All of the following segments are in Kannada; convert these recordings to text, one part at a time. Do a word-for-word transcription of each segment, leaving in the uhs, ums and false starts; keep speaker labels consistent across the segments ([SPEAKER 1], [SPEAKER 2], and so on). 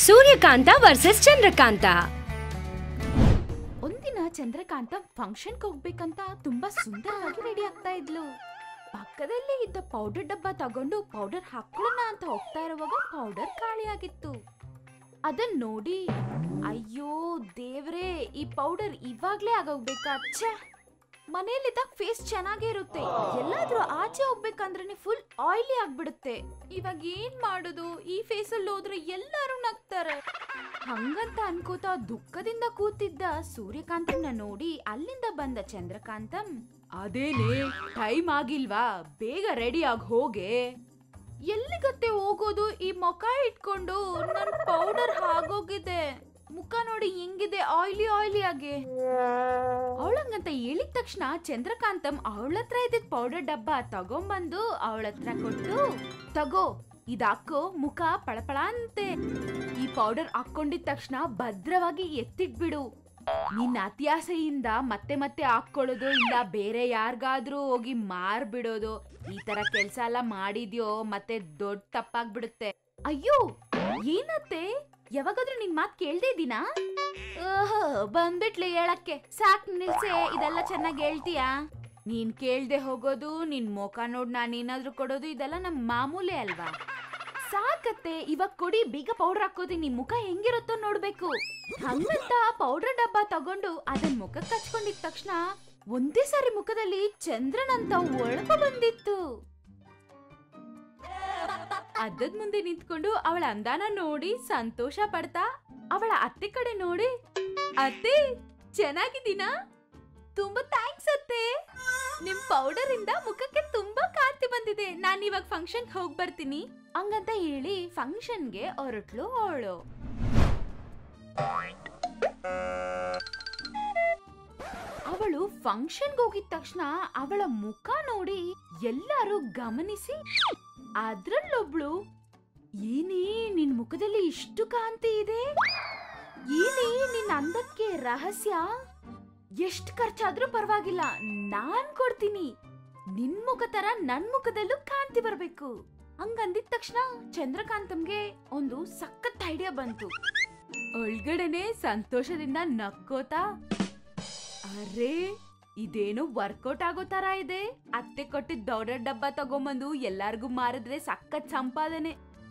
[SPEAKER 1] ಸೂರ್ಯಕಾಂತ ವರ್ಸಸ್ ಚಂದ್ರಕಾಂತ.
[SPEAKER 2] ಒಂದಿನ ಚಂದ್ರಕಾಂತ ಫಂಕ್ಷನ್ ಹೋಗ್ಬೇಕಂತ ತುಂಬಾ ಸುಂದರವಾಗಿ ರೆಡಿ ಆಗ್ತಾ ಇದ್ಲು. ಪಕ್ಕದಲ್ಲೇ ಇದ್ದ ಪೌಡರ್ ಡಬ್ಬ ತಗೊಂಡು ಪೌಡರ್ ಹಾಕೊಳ್ಳೋಣ ಅಂತ ಹೋಗ್ತಾ ಇರುವಾಗ ಪೌಡರ್ ಖಾಲಿಯಾಗಿತ್ತು. ಅದನ್ನ ನೋಡಿ ಅಯ್ಯೋ ದೇವ್ರೇ, ಈ ಪೌಡರ್ ಇವಾಗ್ಲೇ ಆಗೋಗ್ಬೇಕಾ? ಛೆ, ಮನೇಲಿದ್ದಾಗ ಫೇಸ್ ಚೆನ್ನಾಗೇ ಇರುತ್ತೆ, ಎಲ್ಲಾದ್ರೂ ಆಚೆ ಹೋಗ್ಬೇಕಂದ್ರೆ ಫುಲ್ ಆಯಿಲಿ ಆಗ್ಬಿಡುತ್ತೆ. ಇವಾಗ ಏನ್ ಮಾಡುದು? ಈ ಫೇಸ್ ಅಲ್ಲಿ ಹೋದ್ರೆ ಎಲ್ಲರೂ ನಗ್ತಾರೆ. ಹಂಗಂತ ಅನ್ಕೋತಾ ದುಃಖದಿಂದ ಕೂತಿದ್ದ ಸೂರ್ಯಕಾಂತನ ನೋಡಿ ಅಲ್ಲಿಂದ ಬಂದ ಚಂದ್ರಕಾಂತಂ, ಅದೇನೇ ಟೈಮ್ ಆಗಿಲ್ವಾ? ಬೇಗ ರೆಡಿ ಆಗಿ ಹೋಗೆ. ಎಲ್ಲಿಗತ್ತೆ ಹೋಗೋದು? ಈ ಮುಖ ಇಟ್ಕೊಂಡು ನನ್ ಪೌಡರ್ ಆಗೋಗಿದೆ. ಮುಖ ನೋಡಿ ಹೆಂಗಿದೆ, ಆಯಿಲಿ ಆಯಿಲಿ ಆಗಿ. ಅವಳಂಗಂತ ಹೇಳಿದ ತಕ್ಷಣ ಚಂದ್ರಕಾಂತಂ ಅವಳ ಹತ್ರ ಇದ್ದಿದ್ ಪೌಡರ್ ಡಬ್ಬ ತಗೊಂಬಂದು ಅವಳ ಹತ್ರ ಕೊಟ್ಟು, ತಗೋ ಇದಾಕೋ, ಮುಖ ಪಳಪಳ ಅಂತೆ. ಈ ಪೌಡರ್ ಹಾಕೊಂಡಿದ ತಕ್ಷಣ ಭದ್ರವಾಗಿ ಎತ್ತಿಟ್ಬಿಡು. ನಿನ್ನ ಅತ್ಯಾಸೆಯಿಂದ ಮತ್ತೆ ಮತ್ತೆ ಹಾಕೊಳ್ಳೋದು ಇಲ್ಲ ಬೇರೆ ಯಾರಿಗಾದ್ರೂ ಹೋಗಿ ಮಾರ್ಬಿಡೋದು, ಈ ತರ ಕೆಲ್ಸ ಎಲ್ಲ ಮಾಡಿದ್ಯೋ ಮತ್ತೆ ದೊಡ್ಡ ತಪ್ಪಾಗ್ಬಿಡುತ್ತೆ. ಅಯ್ಯೋ ಏನತ್ತೆ, ಯಾವಾಗಾದ್ರೂ ನಿನ್ ಮಾತ್ ಕೇಳ್ದೇ ಇದ್ದೀನಾ? ಓಹೋ, ಬಂದ್ಬಿಟ್ಲಿ ಹೇಳಕ್ಕೆ. ಸಾಕ್ ನಿಲ್ಸೆ, ಇದೆಲ್ಲ ಚೆನ್ನಾಗಿ ಹೇಳ್ತೀಯಾ? ನೀನ್ ಕೇಳ್ದೆ ಹೋಗೋದು, ನಿನ್ ಮುಖ ನೋಡ್ ನಾನ್ ಏನಾದ್ರೂ ಕೊಡೋದು, ಇದೆಲ್ಲ ನಮ್ ಮಾಮೂಲಿ ಅಲ್ವಾ? ಸಾಕತ್ತೆ, ಇವಾಗ ಕೊಡಿ, ಬೇಗ ಪೌಡರ್ ಹಾಕೋದಿ, ನಿಮ್ ಮುಖ ಹೆಂಗಿರುತ್ತೋ ನೋಡ್ಬೇಕು. ಹಂಗಂತ ಪೌಡರ್ ಡಬ್ಬ ತಗೊಂಡು ಅದನ್ ಮುಖಕ್ಕೆ ಹಚ್ಕೊಂಡಿದ ತಕ್ಷಣ ಒಂದೇ ಸಾರಿ ಮುಖದಲ್ಲಿ ಚಂದ್ರನಂತ ಒಳಪು ಬಂದಿತ್ತು. ಅದ್ದದ್ ಮುಂದೆ ನಿಂತ್ಕೊಂಡು ಅವಳ ಅಂದಾನ ನೋಡಿ ಸಂತೋಷ ಪಡ್ತಾ ಅವಳ ಅತ್ತೆ ಕಡೆ ನೋಡಿ, ಅತ್ತೆ ಚೆನ್ನಾಗಿದ್ದೀನಾ? ತುಂಬಾ ಥ್ಯಾಂಕ್ಸ್ ಅತ್ತೆ, ನಿಮ್ ಪೌಡರ್ ಇಂದ ಮುಖಕ್ಕೆ ತುಂಬಾ ಕಾಂತಿ ಬಂದಿದೆ. ನಾನ್ ಇವಾಗ ಫಂಕ್ಷನ್ ಹೋಗ್ ಬರ್ತೀನಿ ಹಂಗಂತ ಹೇಳಿ ಫಂಕ್ಷನ್ಗೆ ಹೊರಟ್ಲು ಅವಳು. ಅವಳು ಫಂಕ್ಷನ್ಗೆ ಹೋಗಿದ ತಕ್ಷಣ ಅವಳ ಮುಖ ನೋಡಿ ಎಲ್ಲರೂ ಗಮನಿಸಿ, ಅದ್ರಲ್ಲೊಬ್ಳು, ಏನೇ ನಿನ್ ಮುಖದಲ್ಲಿ ಇಷ್ಟು ಕಾಂತಿ ಇದೆ? ಏನೇ ನಿನ್ ಅಂದಕ್ಕೆ ರಹಸ್ಯ? ಎಷ್ಟ್ ಖರ್ಚಾದ್ರೂ ಪರವಾಗಿಲ್ಲ, ನಾನ್ ಕೊಡ್ತೀನಿ. ನಿನ್ ಮುಖ ತರ ನನ್ ಮುಖದಲ್ಲೂ ಕಾಂತಿ ಬರ್ಬೇಕು. ಹಂಗಂದಿದ ತಕ್ಷಣ ಚಂದ್ರಕಾಂತಂಗೆ ಒಂದು ಸಖತ್ ಐಡಿಯಾ ಬಂತು. ಒಳಗಡೆನೆ ಸಂತೋಷದಿಂದ ನಕ್ಕೋತಾ, ಅರೇ ಇದೇನು ವರ್ಕೌಟ್ ಆಗೋ ತರ ಇದೆ. ಅತ್ತೆ ಕೊಟ್ಟಿದ್ದ ಪೌಡರ್ ಡಬ್ಬ ತಗೊಂಬಂದು ಎಲ್ಲಾರ್ಗು ಮಾರಿದ್ರೆ ಸಖತ್ ಸಂಪಾದನೆ.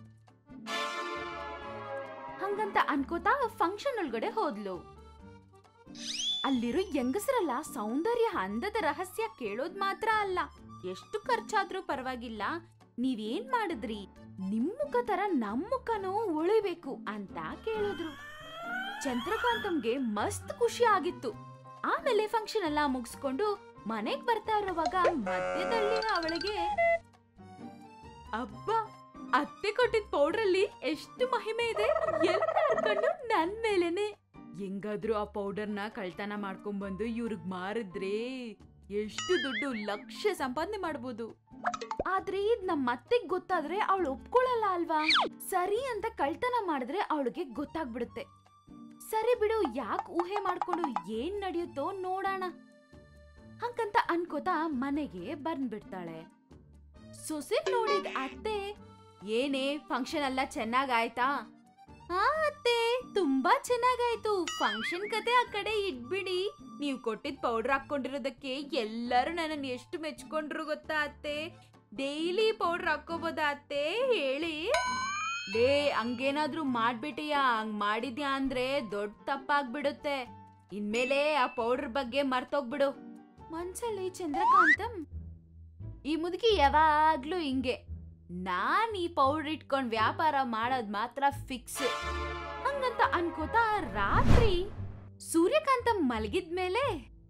[SPEAKER 2] ಹಂಗಂತ ಅನ್ಕೋತಾ ಫಂಕ್ಷನ್ ಒಳಗಡೆ ಹೋದ್ಲು. ಅಲ್ಲಿರೋ ಹೆಂಗಸರಲ್ಲ ಸೌಂದರ್ಯ ಅಂದದ ರಹಸ್ಯ ಕೇಳೋದ್ ಮಾತ್ರ ಅಲ್ಲ, ಎಷ್ಟು ಖರ್ಚಾದ್ರೂ ಪರವಾಗಿಲ್ಲ, ನೀವೇನ್ ಮಾಡಿದ್ರಿ? ನಿಮ್ ಮುಖ ತರ ನಮ್ ಮುಖನೂ ಉಳಿಬೇಕು ಅಂತ ಕೇಳಿದ್ರು. ಚಂದ್ರಕಾಂತಂಗೆ ಮಸ್ತ್ ಖುಷಿ ಆಗಿತ್ತು. ಆಮೇಲೆ ಫಂಕ್ಷನ್ ಎಲ್ಲ ಮುಗಿಸ್ಕೊಂಡು ಮನೆಗ್ ಬರ್ತಾ ಇರುವಾಗ ಮಧ್ಯದಲ್ಲಿ ಅವಳಿಗೆ, ಅಬ್ಬಾ ಅತ್ತೆ ಕೊಟ್ಟಿದ್ ಪೌಡರ್ ಅಲ್ಲಿ ಎಷ್ಟು ಮಹಿಮೆ ಇದೆ, ಎಲ್ಲಾರ್ ಕಣ್ಣು ನನ್ ಮೇಲೆನೆ. ಹೆಂಗಾದ್ರೂ ಆ ಪೌಡರ್ನ ಕಳ್ತನ ಮಾಡ್ಕೊಂಡ್ ಬಂದು ಇವ್ರಿಗ್ ಮಾರಿದ್ರೆ ಎಷ್ಟು ದುಡ್ಡು, ಲಕ್ಷ ಸಂಪಾದನೆ ಮಾಡ್ಬೋದು. ಆದ್ರೆ ಇದ್ ನಮ್ ಅತ್ತೆಗ್ ಗೊತ್ತಾದ್ರೆ ಅವಳು ಒಪ್ಕೊಳ್ಳಲ್ಲ ಅಲ್ವಾ? ಸರಿ ಅಂತ ಕಳ್ತನ ಮಾಡಿದ್ರೆ ಅವಳಿಗೆ ಗೊತ್ತಾಗ್ಬಿಡುತ್ತೆ. ಸರಿ ಬಿಡು, ಯಾಕೆ ಊಹೆ ಮಾಡ್ಕೊಂಡು ಏನ್ ನಡೆಯುತ್ತೋ ನೋಡೋಣ ಹಂಗಂತ ಅನ್ಕೋತಾ ಮನೆಗೆ ಬಂದ್ಬಿಡ್ತಾಳೆ. ಸೊಸೆ ನೋಡಿದ ಅತ್ತೆ, ಏನೇ ಫಂಕ್ಷನ್ ಎಲ್ಲ ಚೆನ್ನಾಗಾಯ್ತಾ? ಹಾ ಅತ್ತೆ, ತುಂಬಾ ಚೆನ್ನಾಗಾಯ್ತು. ಫಂಕ್ಷನ್ ಕತೆ ಆ ಕಡೆ ಇಟ್ಬಿಡಿ, ನೀವ್ ಕೊಟ್ಟಿದ್ ಪೌಡರ್ ಹಾಕೊಂಡಿರೋದಕ್ಕೆ ಎಲ್ಲರೂ ನನ್ನನ್ನು ಎಷ್ಟು ಮೆಚ್ಕೊಂಡ್ರು ಗೊತ್ತಾ ಅತ್ತೆ? ಡೈಲಿ ಪೌಡರ್ ಹಾಕೋಬೋದಾ ಅತ್ತೆ ಹೇಳಿ? ಲೇ, ಹಂಗೇನಾದ್ರೂ ಮಾಡ್ಬಿಟ್ಟಿಯಾ? ಹಂಗ್ ಮಾಡಿದ್ಯಾ ಅಂದ್ರೆ ದೊಡ್ಡ ತಪ್ಪಾಗ್ಬಿಡುತ್ತೆ. ಇನ್ಮೇಲೆ ಆ ಪೌಡರ್ ಬಗ್ಗೆ ಮರ್ತೋಗ್ಬಿಡು. ಮನ್ಸಲ್ಲಿ ಚಂದ್ರಕಾಂತಂ, ಈ ಮುದುಕಿ ಯಾವಾಗ್ಲೂ ಹಿಂಗೆ, ನಾನ್ ಈ ಪೌಡರ್ ಇಟ್ಕೊಂಡ್ ವ್ಯಾಪಾರ ಮಾಡೋದ್ ಮಾತ್ರ ಫಿಕ್ಸ್ ಹಂಗಂತ ಅನ್ಕೋತಾ ರಾತ್ರಿ ಸೂರ್ಯಕಾಂತಂ ಮಲಗಿದ್ಮೇಲೆ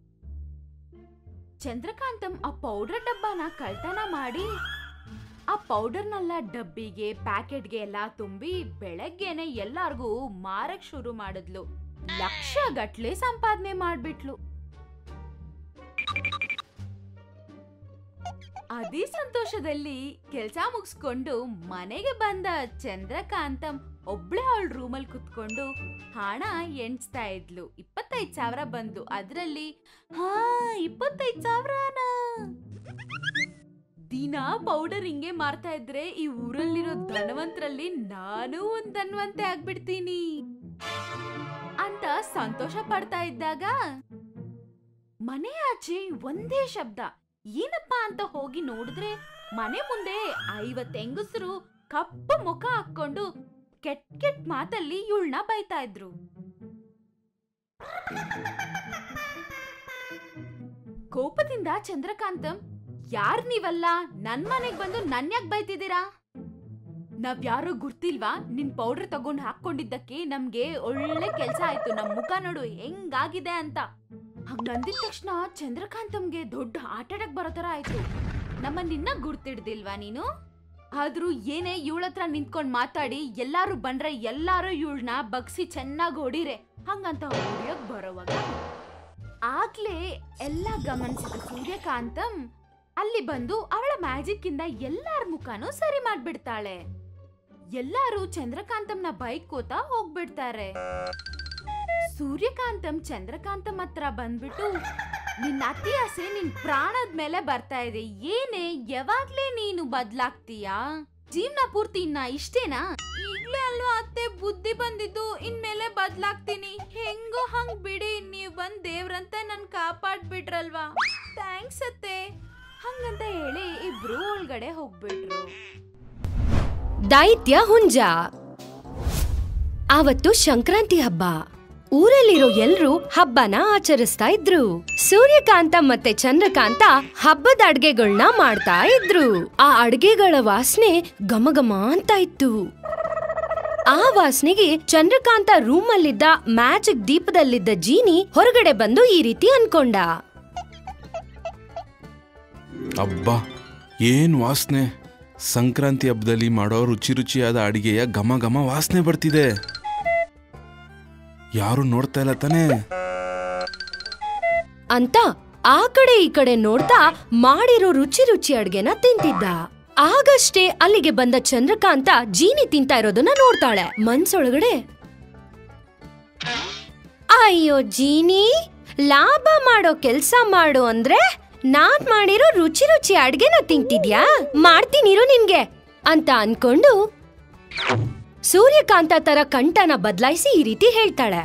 [SPEAKER 2] ಚಂದ್ರಕಾಂತಂ ಆ ಪೌಡರ್ ಡಬ್ಬನ ಕಳ್ತನ ಮಾಡಿ ಆ ಪೌಡರ್ನೆಲ್ಲ ಡಬ್ಬಿಗೆ ಪ್ಯಾಕೆಟ್ಗೆ ಎಲ್ಲ ತುಂಬಿ ಬೆಳಗ್ಗೆನೆ ಎಲ್ಲಾರ್ಗೂ ಮಾರಕ್ ಶುರು ಮಾಡಿದ್ಲು. ಲಕ್ಷ ಗಟ್ಲೆ ಸಂಪಾದನೆ ಮಾಡ್ಬಿಟ್ಲು. ಅದೇ ಸಂತೋಷದಲ್ಲಿ ಕೆಲ್ಸ ಮುಗಿಸ್ಕೊಂಡು ಮನೆಗೆ ಬಂದ ಚಂದ್ರಕಾಂತಂ ಒಬ್ಳೆ ಅವಳ ರೂಮಲ್ಲಿ ಕುತ್ಕೊಂಡು ಹಣ ಎಣಿಸ್ತಾ ಇದ್ಲು. ಇಪ್ಪತ್ತೈದ್ ಸಾವಿರ ಬಂದು ಅದ್ರಲ್ಲಿ ಹಾ ಇಪ್ಪತ್ತೈದ್ ಸಾವಿರನ ದಿನ ಪೌಡರ್ ಹಿಂಗೆ ಮಾರ್ತಾ ಇದ್ರೆ ಈ ಊರಲ್ಲಿರೋ ಧನವಂತರಲ್ಲಿ ನಾನು ಒಂದ್ ಧನವಂತೆ ಆಗ್ಬಿಡ್ತೀನಿ ಅಂತ ಸಂತೋಷ ಪಡ್ತಾ ಇದ್ದಾಗ ಮನೆ ಆಚೆ ಒಂದೇ ಶಬ್ದ. ಏನಪ್ಪಾ ಅಂತ ಹೋಗಿ ನೋಡಿದ್ರೆ ಮನೆ ಮುಂದೆ ಐವತ್ ಹೆಂಗಸರು ಕಪ್ಪು ಮುಖ ಹಾಕೊಂಡು ಕೆಟ್ ಕೆಟ್ ಮಾತಲ್ಲಿ ಇವಳನ್ನ ಬೈತಾ ಇದ್ರು. ಕೋಪದಿಂದ ಚಂದ್ರಕಾಂತಂ, ಯಾರ್ ನೀವಲ್ಲ, ನನ್ ಮನೆಗ್ ಬಂದು ನನ್ ಯಾಕೆ ಬೈತಿದ್ದೀರಾ? ನಾವ್ ಯಾರು ಗುರ್ತಿಲ್ವಾ? ನಿನ್ ಪೌಡರ್ ತಗೊಂಡ್ ಹಾಕೊಂಡಿದ್ದಕ್ಕೆ ನಮ್ಗೆ ಒಳ್ಳೆ ಕೆಲ್ಸ ಆಯ್ತು, ನಮ್ ಮುಖ ನೋಡು ಹೆಂಗಾಗಿದೆ ಅಂತ. ಹಂಗಂದಿದ ತಕ್ಷಣ ಚಂದ್ರಕಾಂತಂಗೆ ದೊಡ್ಡ ಆಟಾಡಕ್ ಬರೋ ತರ ಆಯ್ತು. ನಮ್ಮ ನಿನ್ನ ಗುರ್ತಿಡ್ದಿಲ್ವಾ ನೀನು? ಆದ್ರೂ ಏನೇ ಇವಳ ಹತ್ರ ನಿಂತ್ಕೊಂಡ್ ಮಾತಾಡಿ ಎಲ್ಲಾರು ಬಂದ್ರೆ ಎಲ್ಲಾರು ಇವಳನ್ನ ಬಗ್ಸಿ ಚೆನ್ನಾಗ್ ಹೊಡಿರೆ ಹಂಗಂತ ಹೊಡಿಯಕ್ ಬರೋವಾಗ ಆಗ್ಲೇ ಎಲ್ಲ ಗಮನಿಸಿದ ಸೂರ್ಯಕಾಂತಂ ಅಲ್ಲಿ ಬಂದು ಅವಳ ಮ್ಯಾಜಿಕ್ ಇಂದ ಎಲ್ಲಾರ ಮುಖಾನು ಸರಿ ಮಾಡ್ಬಿಡ್ತಾಳೆ. ಎಲ್ಲಾರು ಚಂದ್ರಕಾಂತಂನ ಬೈಕೋತಾ ಹೋಗ್ಬಿಡ್ತಾರೆ. ಸೂರ್ಯಕಾಂತಂ ಚಂದ್ರಕಾಂತಂ ಹತ್ರ ಬಂದ್ಬಿಟ್ಟು, ನಿನ್ನ ಅತಿ ಆಸೆ ನಿನ್ ಪ್ರಾಣದ ಮೇಲೆ ಬರ್ತಾ ಇದೆ, ಏನೇ ಯಾವಾಗ್ಲೇ ನೀನು ಬದ್ಲಾಗ್ತೀಯಾ? ಜೀವನ ಪೂರ್ತಿ ಇನ್ನ ಇಷ್ಟೇನಾ? ಈಗ್ಲೇ ಅಲ್ವಾ ಅತ್ತೆ ಬುದ್ಧಿ ಬಂದಿದ್ದು, ಇನ್ಮೇಲೆ ಬದ್ಲಾಗ್ತೀನಿ, ಹೆಂಗೋ ಹಂಗ್ ಬಿಡಿ, ನೀವ್ ಬಂದ್ ದೇವ್ರಂತ ನನ್ ಕಾಪಾಡ್ಬಿಟ್ರಲ್ವಾ, ಥ್ಯಾಂಕ್ಸ್ ಅತ್ತೆ ಹಂಗಂತ ಹೇಳಿ ಇಬ್ರು ಒಳಗಡೆ ಹೋಗ್ಬಿಟ್ರು.
[SPEAKER 1] ದೈತ್ಯ ಹುಂಜ. ಆವತ್ತು ಸಂಕ್ರಾಂತಿ ಹಬ್ಬ. ಊರಲ್ಲಿರೋ ಎಲ್ರೂ ಹಬ್ಬನ ಆಚರಿಸ್ತಾ ಇದ್ರು. ಸೂರ್ಯಕಾಂತ ಮತ್ತೆ ಚಂದ್ರಕಾಂತ ಹಬ್ಬದ ಅಡ್ಗೆಗಳನ್ನ ಮಾಡ್ತಾ ಇದ್ರು. ಆ ಅಡ್ಗೆಗಳ ವಾಸನೆ ಘಮಘಮ ಅಂತ ಇತ್ತು. ಆ ವಾಸನೆಗೆ ಚಂದ್ರಕಾಂತ ರೂಮ್ ಅಲ್ಲಿದ್ದ ಮ್ಯಾಜಿಕ್ ದೀಪದಲ್ಲಿದ್ದ ಜೀನಿ ಹೊರಗಡೆ ಬಂದು ಈ ರೀತಿ ಅನ್ಕೊಂಡ.
[SPEAKER 3] ಅಬ್ಬಾ, ಏನ್ ವಾಸನೆ! ಸಂಕ್ರಾಂತಿ ಹಬ್ಬದಲ್ಲಿ ಮಾಡೋ ರುಚಿ ರುಚಿಯಾದ ಅಡಿಗೆಯ ಘಮ ಘಮ ವಾಸನೆ ಬರ್ತಿದೆ. ಯಾರು ನೋಡ್ತಾ ಇಲ್ಲ ತಾನೇ
[SPEAKER 1] ಅಂತ ಆ ಕಡೆ ಈ ಕಡೆ ನೋಡ್ತಾ ಮಾಡಿರೋ ರುಚಿ ರುಚಿ ಅಡ್ಗೆನ ತಿಂತಿದ್ದ. ಆಗಷ್ಟೇ ಅಲ್ಲಿಗೆ ಬಂದ ಚಂದ್ರಕಾಂತ ಜೀನಿ ತಿಂತಾ ಇರೋದನ್ನ ನೋಡ್ತಾಳೆ. ಮನ್ಸೊಳಗಡೆ, ಅಯ್ಯೋ ಜೀನಿ, ಲಾಭ ಮಾಡೋ ಕೆಲ್ಸ ಮಾಡು ಅಂದ್ರೆ ನಾನ್ ಮಾಡಿರೋ ರುಚಿ ರುಚಿ ಅಡ್ಗೆನ ತಿಂತಿದ್ಯಾ? ಮಾಡ್ತೀನಿರು ನಿನ್ಗೆ ಅಂತ ಅನ್ಕೊಂಡು ಸೂರ್ಯಕಾಂತ ತರ ಕಂಠನ ಬದಲಾಯಿಸಿ ಈ ರೀತಿ ಹೇಳ್ತಾಳೆ.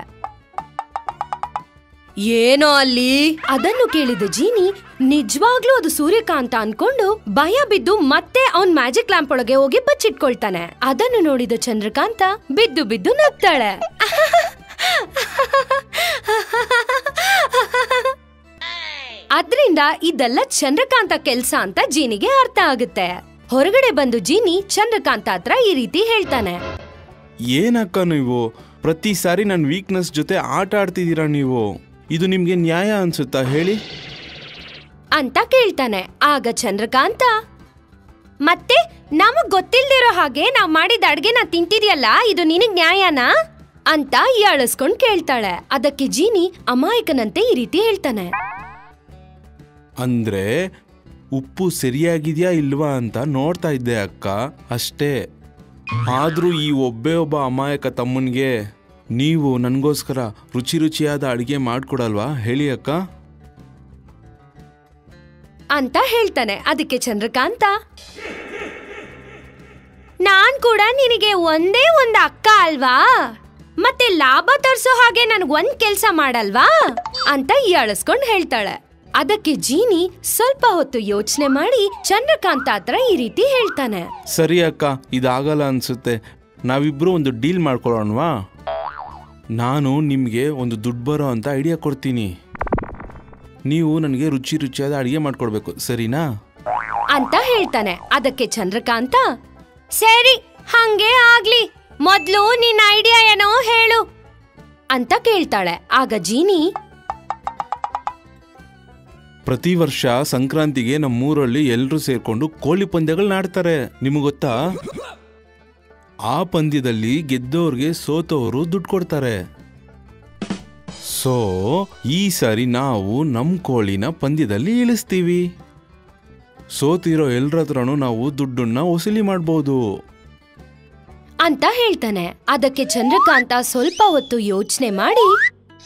[SPEAKER 1] ಏನೋ ಅಲ್ಲಿ? ಅದನ್ನು ಕೇಳಿದ ಜೀನಿ ನಿಜವಾಗ್ಲೂ ಅದು ಸೂರ್ಯಕಾಂತ ಅನ್ಕೊಂಡು ಭಯ ಬಿದ್ದು ಮತ್ತೆ ಅವನ್ ಮ್ಯಾಜಿಕ್ ಲ್ಯಾಂಪ್ ಒಳಗೆ ಹೋಗಿ ಬಚ್ಚಿಟ್ಕೊಳ್ತಾನೆ. ಅದನ್ನು ನೋಡಿದ ಚಂದ್ರಕಾಂತ ಬಿದ್ದು ಬಿದ್ದು ನಗ್ತಾಳೆ. ಅದ್ರಿಂದ ಇದೆಲ್ಲ ಚಂದ್ರಕಾಂತ ಕೆಲ್ಸ ಅಂತ ಜೀನಿಗೆ ಅರ್ಥ ಆಗುತ್ತೆ. ಹೊರಗಡೆ ಬಂದು ಜೀನಿ ಚಂದ್ರಕಾಂತ ಹತ್ರ ಈ ರೀತಿ ಹೇಳ್ತಾನೆ.
[SPEAKER 3] ಏನಕ್ಕ ನೀವು ಪ್ರತಿ ಸಾರಿ ನನ್ನ ವೀಕ್ನೆಸ್ ಜೊತೆ ಆಟ ಆಡ್ತಿದ್ದೀರಾ? ನೀವು ಇದು ನಿಮ್ಗೆ ನ್ಯಾಯ ಅನ್ಸುತ್ತಾ ಹೇಳಿ
[SPEAKER 1] ಅಂತ ಕೇಳ್ತಾನೆ. ಆಗ ಚಂದ್ರಕಾಂತ, ಮತ್ತೆ ನಮಗ್ ಗೊತ್ತಿಲ್ದಿರೋ ಹಾಗೆ ನಾವ್ ಮಾಡಿದ ಅಡ್ಗೆನ ತಿಂತಿದ್ಯಲ್ಲ, ಇದು ನಿನಗ್ ನ್ಯಾಯನಾ ಅಂತ ಯಾಳಿಸ್ಕೊಂಡ್ ಕೇಳ್ತಾಳೆ. ಅದಕ್ಕೆ ಜೀನಿ ಅಮಾಯಕನಂತೆ ಈ ರೀತಿ ಹೇಳ್ತಾನೆ.
[SPEAKER 3] ಅಂದ್ರೆ ಉಪ್ಪು ಸರಿಯಾಗಿದ್ಯಾ ಇಲ್ವಾ ಅಂತ ನೋಡ್ತಾ ಇದ್ದೆ ಅಕ್ಕ, ಅಷ್ಟೇ. ಆದ್ರೂ ಈ ಒಬ್ಬೇ ಒಬ್ಬ ಅಮಾಯಕ ತಮ್ಮನ್ಗೆ ನೀವು ನನಗೋಸ್ಕರ ರುಚಿ ರುಚಿಯಾದ ಅಡಿಗೆ ಮಾಡ್ಕೊಡಲ್ವಾ ಹೇಳಿ ಅಕ್ಕ
[SPEAKER 1] ಅಂತ ಹೇಳ್ತಾನೆ. ಅದಕ್ಕೆ ಚಂದ್ರಕಾಂತ, ನಾನ್ ಕೂಡ ನಿನಗೆ ಒಂದೇ ಒಂದ್ ಅಕ್ಕ ಅಲ್ವಾ, ಮತ್ತೆ ಲಾಭ ತರ್ಸೋ ಹಾಗೆ ನನ್ಗ್ ಒಂದ್ ಕೆಲ್ಸ ಮಾಡಲ್ವಾ ಅಂತ ಹೀಯಾಳಿಸ್ಕೊಂಡ್ ಹೇಳ್ತಾಳೆ. ಅದಕ್ಕೆ ಜೀನಿ ಸ್ವಲ್ಪ ಹೊತ್ತು ಯೋಚನೆ ಮಾಡಿ ಚಂದ್ರಕಾಂತ ಹತ್ರ ಈ ರೀತಿ ಹೇಳ್ತಾನೆ.
[SPEAKER 3] ಸರಿ ಅಕ್ಕ, ಇದಾಗಲ್ಲ ಅನ್ಸುತ್ತೆ, ನಾವಿಬ್ರು ಒಂದು ಡೀಲ್ ಮಾಡ್ಕೊಳ್ಳೋಣವಾ? ನಾನು ನಿಮ್ಗೆ ಒಂದು ದುಡ್ಡು ಬರೋ ಅಂತ ಐಡಿಯಾ ಕೊಡ್ತೀನಿ, ನೀವು ನನಗೆ ರುಚಿ ರುಚಿಯಾದ ಅಡಿಗೆ ಮಾಡ್ಕೊಡ್ಬೇಕು, ಸರಿನಾ
[SPEAKER 1] ಅಂತ ಹೇಳ್ತಾನೆ. ಅದಕ್ಕೆ ಚಂದ್ರಕಾಂತ, ಸರಿ ಹಂಗೆ ಆಗ್ಲಿ, ಮೊದ್ಲು ನಿನ್ನ ಐಡಿಯಾ ಏನೋ ಹೇಳು ಅಂತ ಕೇಳ್ತಾಳೆ. ಆಗ ಜೀನಿ,
[SPEAKER 3] ಪ್ರತಿ ವರ್ಷ ಸಂಕ್ರಾಂತಿಗೆ ನಮ್ಮೂರಲ್ಲಿ ಎಲ್ಲರೂ ಸೇರ್ಕೊಂಡು ಕೋಳಿ ಪಂದ್ಯಗಳನ್ನ ಆಡ್ತಾರೆ, ನಿಮಗೆ ಗೊತ್ತಾ? ಆ ಪಂದ್ಯದಲ್ಲಿ ಗೆದ್ದೋರ್ಗೆ ಸೋತವರು ದುಡ್ಡು ಕೊಡ್ತಾರೆ. ಸೊ ಈ ಸಾರಿ ನಾವು ನಮ್ ಕೋಳಿನ ಪಂದ್ಯದಲ್ಲಿ ಇಳಿಸ್ತೀವಿ, ಸೋತಿರೋ ಎಲ್ರ ಹತ್ರನೂ ನಾವು ದುಡ್ಡನ್ನ ವಸೂಲಿ ಮಾಡ್ಬೋದು
[SPEAKER 1] ಅಂತ ಹೇಳ್ತಾನೆ. ಅದಕ್ಕೆ ಚಂದ್ರಕಾಂತ ಸ್ವಲ್ಪ ಹೊತ್ತು ಯೋಚನೆ ಮಾಡಿ,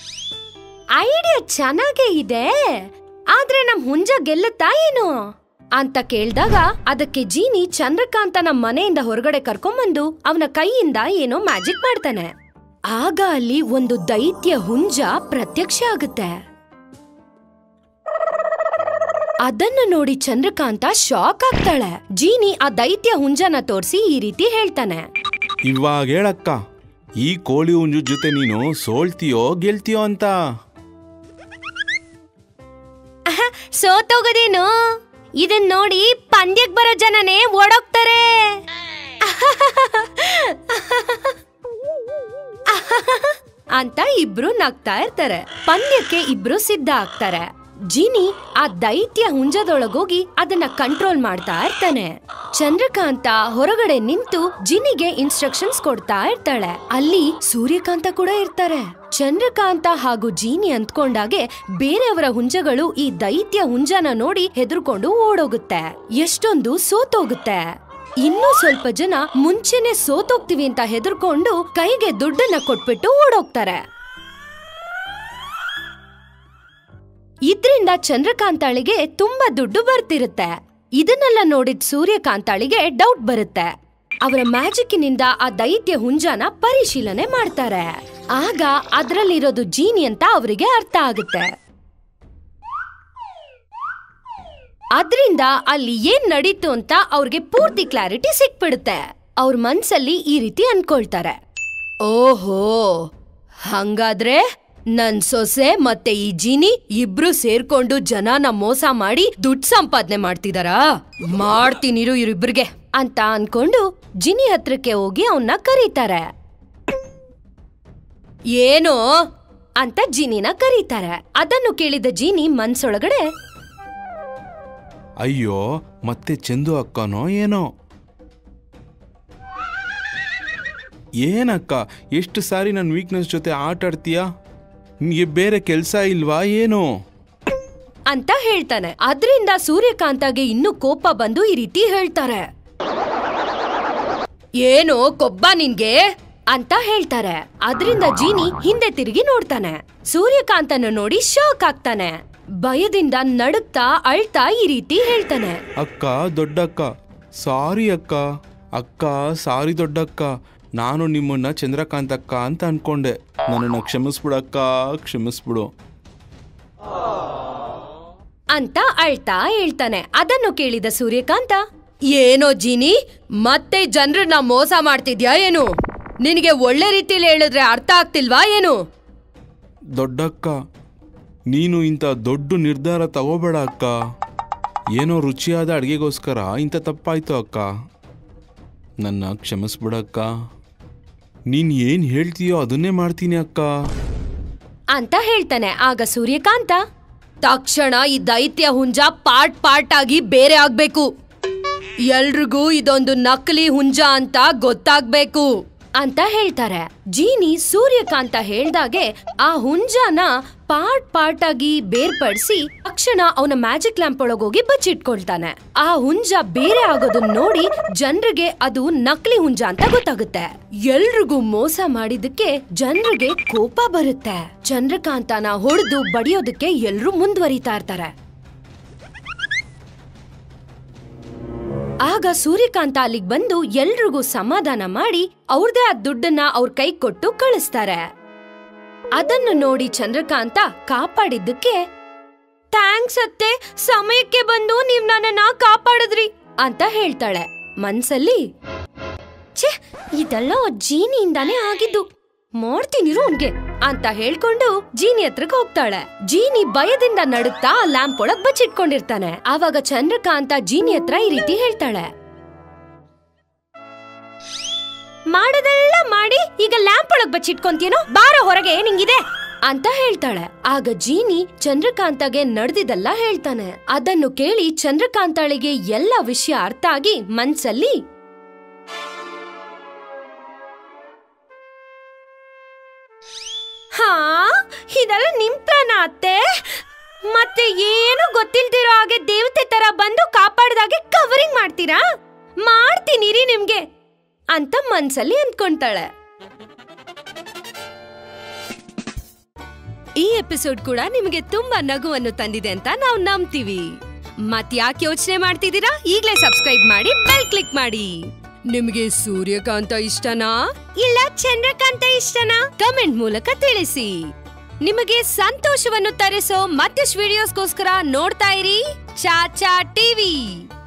[SPEAKER 1] ಐಡಿಯಾ ಚೆನ್ನಾಗೇ ಇದೆ, ಆದ್ರೆ ನಮ್ ಹುಂಜ ಗೆಲ್ಲುತ್ತಾ ಏನು ಅಂತ ಕೇಳ್ದಾಗ ಅದಕ್ಕೆ ಜೀನಿ ಚಂದ್ರಕಾಂತನ ಮನೆಯಿಂದ ಹೊರಗಡೆ ಕರ್ಕೊಂಬಂದು ಅವನ ಕೈಯಿಂದ ಏನೋ ಮ್ಯಾಜಿಕ್ ಮಾಡ್ತಾನೆ. ಆಗ ಅಲ್ಲಿ ಒಂದು ದೈತ್ಯ ಹುಂಜ ಪ್ರತ್ಯಕ್ಷ ಆಗುತ್ತೆ. ಅದನ್ನು ನೋಡಿ ಚಂದ್ರಕಾಂತ ಶಾಕ್ ಆಗ್ತಾಳೆ. ಜೀನಿ ಆ ದೈತ್ಯ ಹುಂಜನ ತೋರಿಸಿ ಈ ರೀತಿ ಹೇಳ್ತಾನೆ,
[SPEAKER 3] ಇವಾಗ ಹೇಳಕ್ಕ, ಈ ಕೋಳಿ ಹುಂಜು ಜೊತೆ ನೀನು ಸೋಲ್ತೀಯೋ ಗೆಲ್ತೀಯೋ ಅಂತ.
[SPEAKER 1] ಸೋತೋಗದೇನು, ಇದನ್ ನೋಡಿ ಪಂದ್ಯಕ್ ಬರೋ ಜನನೇ ಓಡೋಗ್ತಾರೆ ಅಂತ ಇಬ್ರು ನಗ್ತಾ ಇರ್ತಾರೆ. ಪಂದ್ಯಕ್ಕೆ ಇಬ್ರು ಸಿದ್ಧ ಆಗ್ತಾರೆ. ಜೀನಿ ಆ ದೈತ್ಯ ಹುಂಜದೊಳಗೋಗಿ ಅದನ್ನ ಕಂಟ್ರೋಲ್ ಮಾಡ್ತಾ ಇರ್ತಾನೆ. ಚಂದ್ರಕಾಂತ ಹೊರಗಡೆ ನಿಂತು ಜಿನಿಗೆ ಇನ್ಸ್ಟ್ರಕ್ಷನ್ಸ್ ಕೊಡ್ತಾ ಇರ್ತಾಳೆ. ಅಲ್ಲಿ ಸೂರ್ಯಕಾಂತ ಕೂಡ ಇರ್ತಾರೆ. ಚಂದ್ರಕಾಂತ ಹಾಗೂ ಜೀನಿ ಅಂದ್ಕೊಂಡಾಗೆ ಬೇರೆಯವರ ಹುಂಜಗಳು ಈ ದೈತ್ಯ ಹುಂಜನ ನೋಡಿ ಹೆದರ್ಕೊಂಡು ಓಡೋಗುತ್ತೆ. ಎಷ್ಟೊಂದು ಸೋತೋಗುತ್ತೆ. ಇನ್ನೂ ಸ್ವಲ್ಪ ಜನ ಮುಂಚೆನೆ ಸೋತೋಗ್ತೀವಿ ಅಂತ ಹೆದರ್ಕೊಂಡು ಕೈಗೆ ದುಡ್ಡನ್ನ ಕೊಟ್ಬಿಟ್ಟು ಓಡೋಗ್ತಾರೆ. ಇದ್ರಿಂದ ಚಂದ್ರಕಾಂತಾಳಿಗೆ ತುಂಬಾ ದುಡ್ಡು ಬರ್ತಿರುತ್ತೆ. ಇದನ್ನೆಲ್ಲ ನೋಡಿದ ಸೂರ್ಯಕಾಂತಾಳಿಗೆ ಡೌಟ್ ಬರುತ್ತೆ. ಅವರ ಮ್ಯಾಜಿಕ್ನಿಂದ ಆ ದೈತ್ಯ ಹುಂಜನ ಪರಿಶೀಲನೆ ಮಾಡ್ತಾರೆ. ಆಗ ಅದ್ರಲ್ಲಿರೋದು ಜೀನಿ ಅಂತ ಅವರಿಗೆ ಅರ್ಥ ಆಗುತ್ತೆ. ಅದ್ರಿಂದ ಅಲ್ಲಿ ಏನ್ ನಡೀತು ಅಂತ ಅವ್ರಿಗೆ ಪೂರ್ತಿ ಕ್ಲಾರಿಟಿ ಸಿಕ್ಬಿಡುತ್ತೆ. ಅವ್ರ ಮನ್ಸಲ್ಲಿ ಈ ರೀತಿ ಅನ್ಕೊಳ್ತಾರೆ, ಓಹೋ, ಹಂಗಾದ್ರೆ ನನ್ ಸೊಸೆ ಮತ್ತೆ ಈ ಜೀನಿ ಇಬ್ರು ಸೇರ್ಕೊಂಡು ಜನನ ಮೋಸ ಮಾಡಿ ದುಡ್ಡು ಸಂಪಾದನೆ ಮಾಡ್ತಿದಾರಾ? ಮಾಡ್ತೀನಿರು ಇವ್ರಿಬ್ರಿಗೆ ಅಂತ ಅನ್ಕೊಂಡು ಜಿನಿ ಹತ್ರಕ್ಕೆ ಹೋಗಿ ಅವನ್ನ ಕರೀತಾರೆ. ಏನೋ ಅಂತ ಜಿನಿನ ಕರೀತಾರೆ. ಅದನ್ನು ಕೇಳಿದ ಜೀನಿ ಮನ್ಸೊಳಗಡೆ,
[SPEAKER 3] ಅಯ್ಯೋ, ಮತ್ತೆ ಚಂದು ಅಕ್ಕನೋ ಏನೋ. ಏನಕ್ಕ, ಎಷ್ಟು ಸಾರಿ ನನ್ನ ವೀಕ್ನೆಸ್ ಜೊತೆ ಆಟ ಆಡ್ತೀಯಾ? ನಿಮಗೆ ಬೇರೆ ಕೆಲಸ ಇಲ್ವಾ ಏನು
[SPEAKER 1] ಅಂತ ಹೇಳ್ತಾನೆ. ಅದ್ರಿಂದ ಸೂರ್ಯಕಾಂತಗೆ ಇನ್ನೂ ಕೋಪ ಬಂದು ಈ ರೀತಿ ಹೇಳ್ತಾರೆ, ಏನೋ ಕೊಬ್ಬ ನಿನ್ಗೆ ಅಂತ ಹೇಳ್ತಾರೆ. ಅದ್ರಿಂದ ಜೀನಿ ಹಿಂದೆ ತಿರುಗಿ ನೋಡ್ತಾನೆ. ಸೂರ್ಯಕಾಂತನ ನೋಡಿ ಶಾಕ್ ಆಗ್ತಾನೆ. ಭಯದಿಂದ ನಡುಕ್ತಾ ಅಳ್ತಾ ಈ ರೀತಿ ಹೇಳ್ತಾನೆ,
[SPEAKER 3] ಅಕ್ಕ, ದೊಡ್ಡಕ್ಕ, ಸಾರಿ ಅಕ್ಕ, ಅಕ್ಕ ಸಾರಿ ದೊಡ್ಡಕ್ಕ, ನಾನು ನಿಮ್ಮನ್ನ ಚಂದ್ರಕಾಂತಕ್ಕ ಅಂತ ಅನ್ಕೊಂಡೆ, ನನ್ನನ್ನು ಕ್ಷಮಿಸ್ಬಿಡಕ್ಕ, ಕ್ಷಮಿಸ್ಬಿಡು
[SPEAKER 1] ಅಂತ ಅಳ್ತಾ ಹೇಳ್ತಾನೆ. ಅದನ್ನು ಕೇಳಿದ ಸೂರ್ಯಕಾಂತ, ಏನೋ ಜೀನಿ, ಮತ್ತೆ ಜನರನ್ನ ಮೋಸ ಮಾಡ್ತಿದ್ಯಾ ಏನು? ನಿನಗೆ ಒಳ್ಳೆ ರೀತಿಯಲ್ಲಿ ಹೇಳಿದ್ರೆ ಅರ್ಥ ಆಗ್ತಿಲ್ವಾ ಏನು?
[SPEAKER 3] ದೊಡ್ಡಕ್ಕ, ನೀನು ಇಂಥ ದೊಡ್ಡ ನಿರ್ಧಾರ ತಗೋಬೇಡ ಅಕ್ಕ. ಏನೋ ರುಚಿಯಾದ ಅಡುಗೆಗೋಸ್ಕರ ಇಂಥ ತಪ್ಪಾಯ್ತು ಅಕ್ಕ, ನನ್ನ ಕ್ಷಮಿಸ್ಬಿಡಕ್ಕ. ನೀನು ಏನು ಹೇಳ್ತೀಯೋ ಅದನ್ನೇ ಮಾಡ್ತೀನಿ ಅಕ್ಕ
[SPEAKER 1] ಅಂತ ಹೇಳ್ತಾನೆ. ಆಗ ಸೂರ್ಯಕಾಂತ, ತಕ್ಷಣ ಈ ದೈತ್ಯ ಹುಂಜ ಪಾರ್ಟ್ ಪಾರ್ಟ್ ಆಗಿ ಬೇರೆ ಆಗ್ಬೇಕು, ಎಲ್ರಿಗೂ ಇದೊಂದು ನಕಲಿ ಹುಂಜ ಅಂತ ಗೊತ್ತಾಗ್ಬೇಕು ಅಂತ ಹೇಳ್ತಾರೆ. ಜೀನಿ ಸೂರ್ಯಕಾಂತ ಹೇಳ್ದಾಗೆ ಆ ಹುಂಜನ ಪಾರ್ಟ್ ಪಾರ್ಟ್ ಆಗಿ ಬೇರ್ಪಡಿಸಿ ತಕ್ಷಣ ಅವನ ಮ್ಯಾಜಿಕ್ ಲ್ಯಾಂಪ್ ಒಳಗೋಗಿ ಬಚ್ಚಿಟ್ಕೊಳ್ತಾನೆ. ಆ ಹುಂಜ ಬೇರೆ ಆಗೋದನ್ನ ನೋಡಿ ಜನರಿಗೆ ಅದು ನಕಲಿ ಹುಂಜ ಅಂತ ಗೊತ್ತಾಗುತ್ತೆ. ಎಲ್ರಿಗೂ ಮೋಸ ಮಾಡಿದಕ್ಕೆ ಜನರಿಗೆ ಕೋಪ ಬರುತ್ತೆ. ಚಂದ್ರಕಾಂತನ ಹೊಡೆದು ಬಡಿಯೋದಕ್ಕೆ ಎಲ್ರೂ ಮುಂದುವರಿತಾ ಇರ್ತಾರೆ. ಆಗ ಸೂರ್ಯಕಾಂತ ಅಲ್ಲಿಗೆ ಬಂದು ಎಲ್ರಿಗೂ ಸಮಾಧಾನ ಮಾಡಿ ಅವ್ರದೇ ಆ ದುಡ್ಡನ್ನ ಅವ್ರ ಕೈ ಕೊಟ್ಟು ಕಳಿಸ್ತಾರೆ. ಅದನ್ನು ನೋಡಿ ಚಂದ್ರಕಾಂತ ಕಾಪಾಡಿದ್ದಕ್ಕೆ ಥ್ಯಾಂಕ್ಸ್ ಅತ್ತೆ, ಸಮಯಕ್ಕೆ ಬಂದು ನೀವ್ ನನ್ನನ್ನ ಕಾಪಾಡಿದ್ರಿ ಅಂತ ಹೇಳ್ತಾಳೆ. ಮನ್ಸಲ್ಲಿ, ಛೇ, ಇದೆಲ್ಲ ಜೀನಿಯಿಂದಾನೇ ಆಗಿದ್ದು, ಮಾಡ್ತೀನಿರು ಅವ್ನ್ಗೆ ಅಂತ ಹೇಳ್ಕೊಂಡು ಜೀನಿ ಹತ್ರಕ್ಕೆ ಹೋಗ್ತಾಳೆ. ಜೀನಿ ಭಯದಿಂದ ನಡುತ್ತಾ ಲ್ಯಾಂಪ್ ಒಳಗ್ ಬಚ್ಚಿಟ್ಕೊಂಡಿರ್ತಾನೆ. ಆವಾಗ ಚಂದ್ರಕಾಂತ ಜೀನಿ ಹತ್ರ ಈ ರೀತಿ ಹೇಳ್ತಾಳೆ, ಮಾಡೋದೆಲ್ಲ ಮಾಡಿ ಈಗ ಲ್ಯಾಂಪ್ ಒಳಗ್ ಬಚ್ಚಿಟ್ಕೊಂತೀನೋ, ಬಾರ ಹೊರಗೆ ನಿಂಗಿದೆ ಅಂತ ಹೇಳ್ತಾಳೆ. ಆಗ ಜೀನಿ ಚಂದ್ರಕಾಂತಗೆ ನಡೆದಿದ್ದೆಲ್ಲ ಹೇಳ್ತಾನೆ. ಅದನ್ನು ಕೇಳಿ ಚಂದ್ರಕಾಂತಾಳಿಗೆ ಎಲ್ಲ ವಿಷಯ ಅರ್ಥ ಆಗಿ ಮನ್ಸಲ್ಲಿ, ಹಾ, ಇದೆಲ್ಲ ನಿಮ್ ಪ್ಲಾನ ಅತ್ತೆ? ಮತ್ತೆ ಏನು ಗೊತ್ತಿಲ್ದಿರೋ ಹಾಗೆ ದೇವತೆ ತರ ಬಂದು ಕಾಪಾಡ್ದಾಗೆ ಕವರಿಂಗ್ ಮಾಡ್ತೀರಾ? ಮಾಡ್ತೀನಿರಿ ನಿಮ್ಗೆ ಅಂತ ಮನ್ಸಲ್ಲಿ ಅಂದ್ಕೊಂತಾಳೆ. ಈ ಎಪಿಸೋಡ್ ಕೂಡ ನಿಮಗೆ ತುಂಬಾ ನಗುವನ್ನು ತಂದಿದೆ ಅಂತ ನಾವು ನಂಬ್ತೀವಿ. ಮತ್ ಯಾಕೆ ಯೋಚನೆ ಮಾಡ್ತಿದ್ದೀರಾ, ಈಗ್ಲೇ ಸಬ್ಸ್ಕ್ರೈಬ್ ಮಾಡಿ ಬೆಲ್ ಕ್ಲಿಕ್ ಮಾಡಿ. ನಿಮ್ಗೆ ಸೂರ್ಯಕಾಂತ ಇಷ್ಟನಾ ಇಲ್ಲ ಚಂದ್ರಕಾಂತ ಇಷ್ಟನಾ ಕಮೆಂಟ್ ಮೂಲಕ ತಿಳಿಸಿ. ನಿಮಗೆ ಸಂತೋಷವನ್ನು ತರಿಸೋ ಮತ್ತಷ್ಟು ವಿಡಿಯೋಸ್ಗೋಸ್ಕರ ನೋಡ್ತಾ ಇರಿ ಚಾಚಾ ಟಿವಿ.